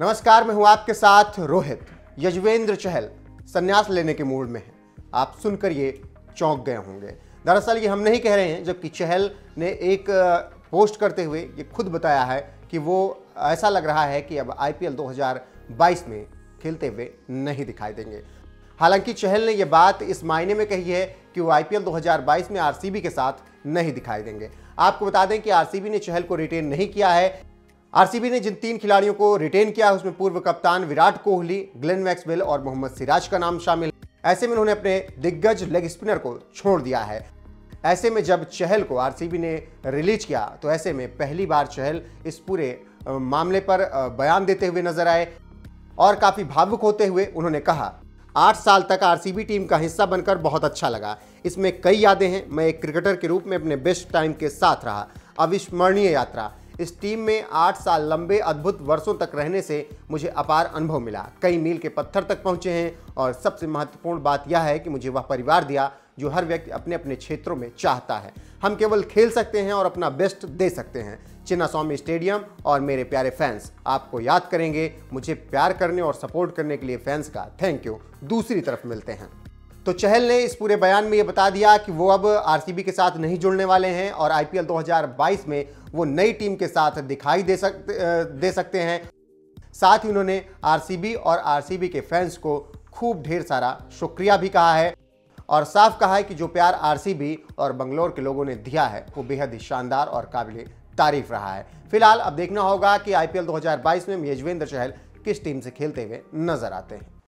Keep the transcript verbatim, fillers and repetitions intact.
नमस्कार, मैं हूं आपके साथ रोहित। यजुवेंद्र चहल संन्यास लेने के मूड में हैं। आप सुनकर ये चौंक गए होंगे। दरअसल ये हम नहीं कह रहे हैं, जबकि चहल ने एक पोस्ट करते हुए ये खुद बताया है कि वो ऐसा लग रहा है कि अब आईपीएल दो हज़ार बाईस में खेलते हुए नहीं दिखाई देंगे। हालांकि चहल ने यह बात इस मायने में कही है कि वो आईपीएल दो हज़ार बाईस में आरसीबी के साथ नहीं दिखाई देंगे। आपको बता दें कि आरसीबी ने चहल को रिटेन नहीं किया है। आरसीबी ने जिन तीन खिलाड़ियों को रिटेन किया है उसमें पूर्व कप्तान विराट कोहली, ग्लेन मैक्सवेल और मोहम्मद सिराज का नाम शामिल है। ऐसे में उन्होंने अपने दिग्गज लेग स्पिनर को छोड़ दिया है। ऐसे में जब चहल को आरसीबी ने रिलीज किया तो ऐसे में पहली बार चहल इस पूरे मामले पर बयान देते हुए नजर आए और काफी भावुक होते हुए उन्होंने कहा, आठ साल तक आरसीबी टीम का हिस्सा बनकर बहुत अच्छा लगा। इसमें कई यादें हैं। मैं एक क्रिकेटर के रूप में अपने बेस्ट टाइम के साथ रहा। अविस्मरणीय यात्रा। इस टीम में आठ साल लंबे अद्भुत वर्षों तक रहने से मुझे अपार अनुभव मिला। कई मील के पत्थर तक पहुंचे हैं और सबसे महत्वपूर्ण बात यह है कि मुझे वह परिवार दिया जो हर व्यक्ति अपने अपने क्षेत्रों में चाहता है। हम केवल खेल सकते हैं और अपना बेस्ट दे सकते हैं। चिन्नास्वामी स्टेडियम और मेरे प्यारे फैंस आपको याद करेंगे। मुझे प्यार करने और सपोर्ट करने के लिए फैंस का थैंक यू। दूसरी तरफ मिलते हैं तो चहल ने इस पूरे बयान में यह बता दिया कि वो अब आरसीबी के साथ नहीं जुड़ने वाले हैं और आईपीएल दो हज़ार बाईस में वो नई टीम के साथ दिखाई दे सकते दे सकते हैं। साथ ही उन्होंने आरसीबी और आरसीबी के फैंस को खूब ढेर सारा शुक्रिया भी कहा है और साफ कहा है कि जो प्यार आरसीबी और बंगलोर के लोगों ने दिया है वो बेहद ही शानदार और काबिल तारीफ रहा है। फिलहाल अब देखना होगा कि आईपीएल दो हज़ार बाईस में यजुवेंद्र चहल किस टीम से खेलते हुए नजर आते हैं।